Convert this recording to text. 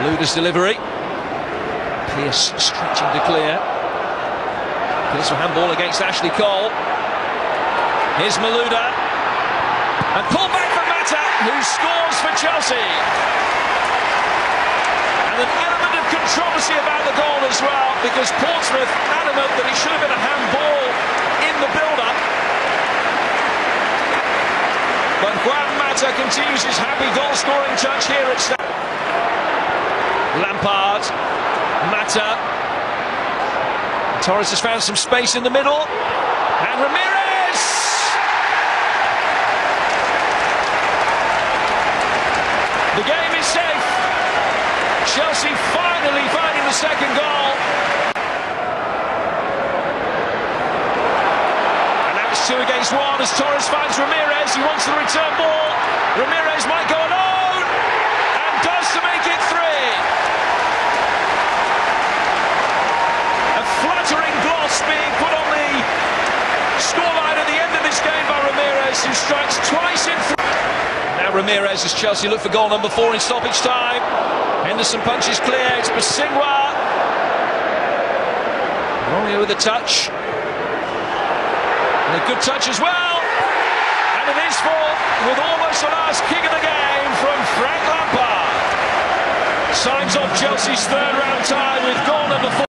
Malouda's delivery. Pearce stretching to clear. Pearce for handball against Ashley Cole. Here's Malouda. And pulled back for Mata, who scores for Chelsea. And an element of controversy about the goal as well, because Portsmouth adamant that it should have been a handball in the build-up. But Juan Mata continues his happy goal-scoring touch here at Stamford. Lampard, Mata. Torres has found some space in the middle. And Ramirez! The game is safe. Chelsea finally finding the second goal. And now it's 2 against 1 as Torres finds Ramirez. He wants the return ball. Ramirez might go alone and does to make it 3. A flattering gloss being put on the scoreline at the end of this game by Ramirez, who strikes twice in 3. Now Ramirez as Chelsea look for goal number 4 in stoppage time. Henderson punches clear, it's Basingwa. Romeo with a touch. And a good touch as well. And it is for, with almost the last kick of the game from Frank Lampard. Signs off Chelsea's third round tie with goal number 4.